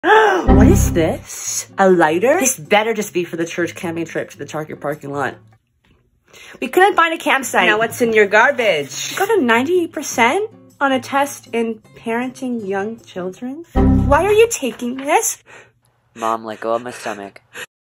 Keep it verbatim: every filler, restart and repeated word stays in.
What is this? A lighter? This better just be for the church camping trip to the Target parking lot. We couldn't find a campsite. Now what's in your garbage? You got a ninety-eight percent on a test in parenting young children. Why are you taking this? Mom, let go of my stomach.